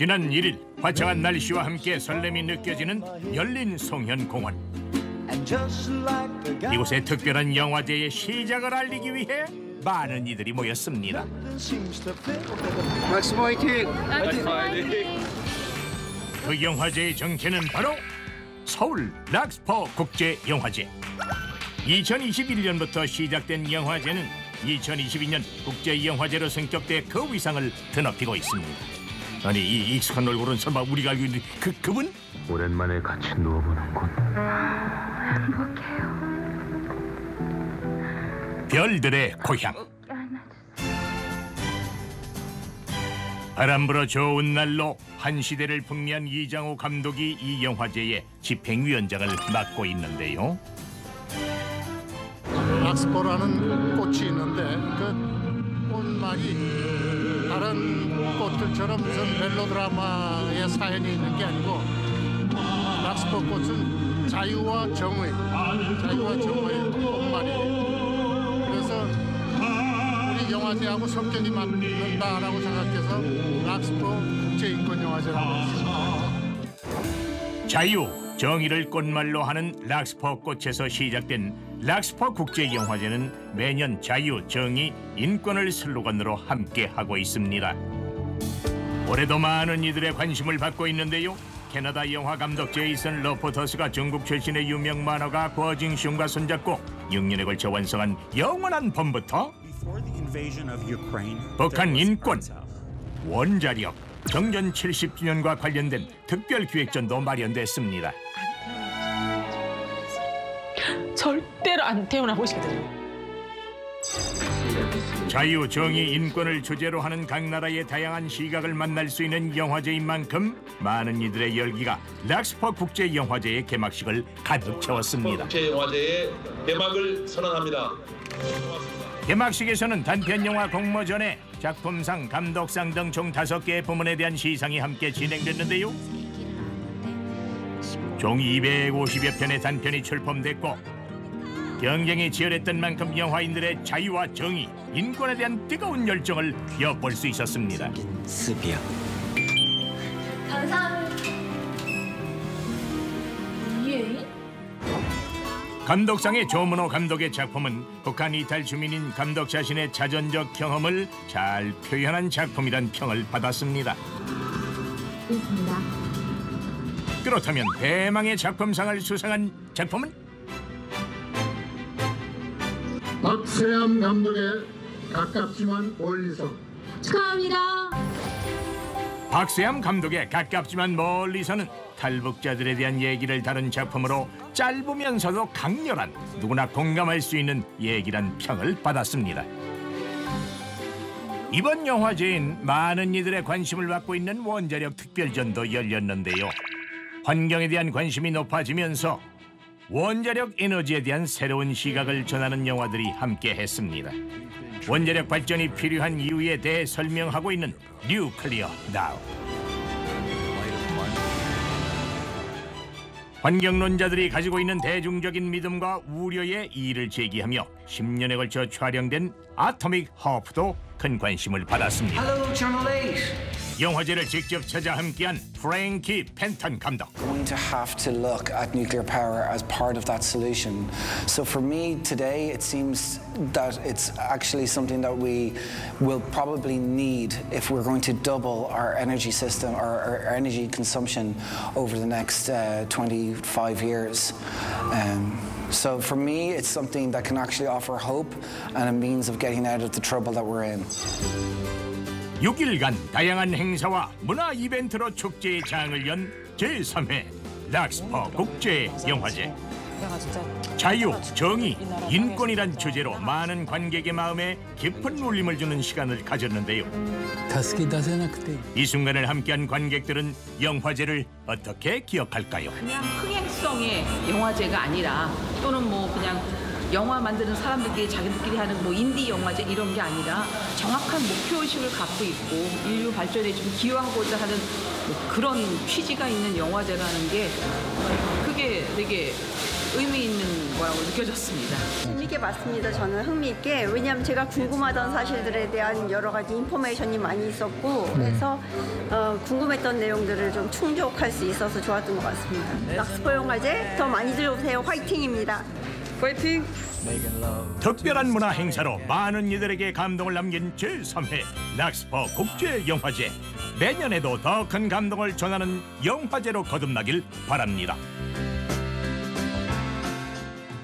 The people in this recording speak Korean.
지난 1일 화창한 날씨와 함께 설렘이 느껴지는 열린 송현공원. 이곳에 특별한 영화제의 시작을 알리기 위해 많은 이들이 모였습니다. 막스 화이팅! 그 영화제의 정체는 바로 서울 락스퍼 국제영화제. 2021년부터 시작된 영화제는 2022년 국제영화제로 승격돼 그 위상을 드높이고 있습니다. 아니, 이 익숙한 얼굴은 설마 우리가 알고 있는 그분? 오랜만에 같이 누워보는군. 행복해요. 별들의 고향. 바람 불어 좋은 날로 한 시대를 풍미한 이장호 감독이 이 영화제의 집행위원장을 맡고 있는데요. 락스퍼라는 꽃이 있는데 그 꽃말이 다른 꽃들처럼 무슨 멜로드라마의 사연이 있는 게 아니고 락스퍼 꽃은 자유와 정의, 꽃말이에요. 그래서 우리 영화제하고 성격이 맞는다라고 생각해서 락스퍼 국제인권영화제라고 했습니다. 자유, 정의를 꽃말로 하는 락스퍼 꽃에서 시작된 락스퍼 국제영화제는 매년 자유, 정의, 인권을 슬로건으로 함께하고 있습니다. 올해도 많은 이들의 관심을 받고 있는데요. 캐나다 영화 감독 제이슨 러포터스가 중국 출신의 유명 만화가 거징슌과 손잡고 6년에 걸쳐 완성한 영원한 봄부터 북한 인권, 원자력, 정전 70주년과 관련된 특별기획전도 마련됐습니다. 절대로 안 태어나고 싶거든요. 자유, 정의, 인권을 주제로 하는 각 나라의 다양한 시각을 만날 수 있는 영화제인 만큼 많은 이들의 열기가 락스퍼 국제영화제의 개막식을 가득 채웠습니다. 국제영화제의 개막을 선언합니다. 개막식에서는 단편영화 공모전에 작품상, 감독상 등 총 5개의 부문에 대한 시상이 함께 진행됐는데요. 총 250여 편의 단편이 출품됐고 경쟁이 치열했던 만큼 영화인들의 자유와 정의, 인권에 대한 뜨거운 열정을 엿볼 수 있었습니다. 습이야. 감사합니다. 예? 감독상의 조문호 감독의 작품은 북한 이탈 주민인 감독 자신의 자전적 경험을 잘 표현한 작품이란 평을 받았습니다. 있습니다. 그렇다면 대망의 작품상을 수상한 작품은? 박세암 감독의 가깝지만 멀리서. 축하합니다. 박세암 감독의 가깝지만 멀리서는 탈북자들에 대한 얘기를 다룬 작품으로 짧으면서도 강렬한, 누구나 공감할 수 있는 얘기란 평을 받았습니다. 이번 영화제엔 많은 이들의 관심을 받고 있는 원자력 특별전도 열렸는데요. 환경에 대한 관심이 높아지면서 원자력 에너지에 대한 새로운 시각을 전하는 영화들이 함께했습니다. 원자력 발전이 필요한 이유에 대해 설명하고 있는 뉴클리어 나우. 환경론자들이 가지고 있는 대중적인 믿음과 우려에 이의를 제기하며 10년에 걸쳐 촬영된 아토믹 하프도 큰 관심을 받았습니다. Hello, Channel 8. 영화제를 직접 찾아 함께한 프랭키 펜턴 감독. Going to have to look at nuclear power as part of that solution. So for me today, it seems that it's actually something that we will probably need if we're going to double our energy system or our energy consumption over the next 25 years. So for me, it's something that can actually offer hope and a means of getting out of the trouble that we're in. 6일간 다양한 행사와 문화 이벤트로 축제의 장을 연 제3회 락스퍼 국제영화제. 자유, 정의, 인권이란 주제로 많은 관객의 마음에 깊은 울림을 주는 시간을 가졌는데요. 이 순간을 함께한 관객들은 영화제를 어떻게 기억할까요? 그냥 흥행성의 영화제가 아니라 또는 뭐 그냥 영화 만드는 사람들끼리 자기들끼리 하는 뭐 인디 영화제 이런 게 아니라 정확한 목표의식을 갖고 있고 인류 발전에 좀 기여하고자 하는 뭐 그런 취지가 있는 영화제라는 게 그게 되게 의미 있는 거라고 느껴졌습니다. 재밌게 봤습니다. 저는 흥미있게. 왜냐하면 제가 궁금하던 사실들에 대한 여러 가지 인포메이션이 많이 있었고 그래서 궁금했던 내용들을 좀 충족할 수 있어서 좋았던 것 같습니다. 락스포 영화제 더 많이 들어오세요. 화이팅입니다. 화이팅! 특별한 문화 행사로 많은 이들에게 감동을 남긴 제3회 락스포 국제영화제. 내년에도 더 큰 감동을 전하는 영화제로 거듭나길 바랍니다.